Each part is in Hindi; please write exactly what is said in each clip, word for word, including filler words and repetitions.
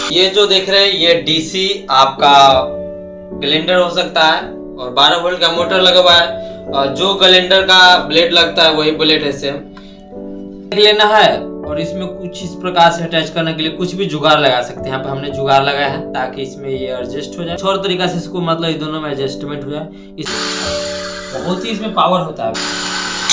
ये जो देख रहे हैं ये डीसी आपका ग्राइंडर हो सकता है और बारह वोल्ट का मोटर लगा हुआ है और जो ग्राइंडर का ब्लेड लगता है वही ब्लेड है सेम लेना है। और इसमें कुछ इस प्रकार से अटैच करने के लिए कुछ भी जुगाड़ लगा सकते हैं। यहाँ पे हमने जुगाड़ लगाया है ताकि इसमें ये एडजस्ट हो जाए और तरीका से इसको मतलब ये दोनों में एडजस्टमेंट हो जाए। इस बहुत ही इसमें पावर होता है।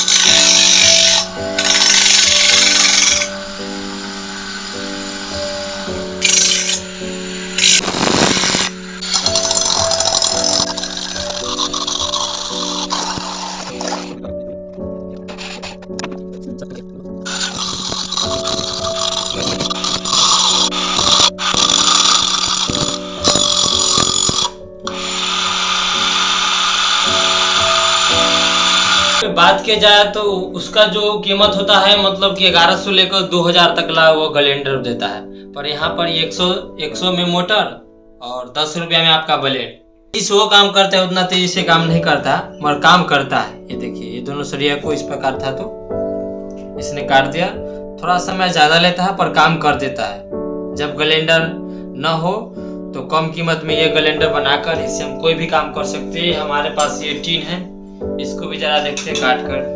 बात किया जाए तो उसका जो कीमत होता है मतलब कि ग्यारह सौ लेकर दो हज़ार तक ला वो ग्राइंडर देता है। पर यहाँ पर एक सौ एक सौ में मोटर और दस रुपया में आपका ब्लेड। इस वो काम करता है उतना तेजी से काम नहीं करता मगर काम करता है। ये देखिए ये दोनों सरिया को इस प्रकार था तो इसने काट दिया। थोड़ा समय ज्यादा लेता है पर काम कर देता है। जब ग्राइंडर न हो तो कम कीमत में ये ग्राइंडर बनाकर इससे हम कोई भी काम कर सकते हैं। हमारे पास ये टीन है, इसको भी जरा देखते हैं काट कर।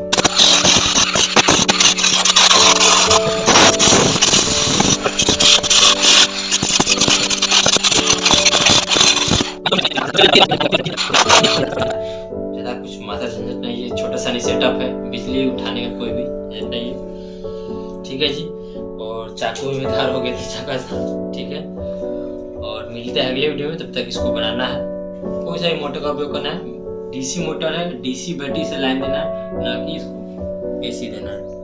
ज्यादा कुछ माथा झंझट नहीं है, छोटा सा नहीं सेटअप है, बिजली उठाने का कोई भी झंझट नहीं है। ठीक है जी। और चाकू में धार हो गया था चाका था। ठीक है और मिलते हैं अगले वीडियो में। तब तक इसको बनाना है, कोई सा मोटर का उपयोग करना है। डीसी मोटर है, डीसी बैटरी से लाइन देना है, ना कि इसको एसी देना है।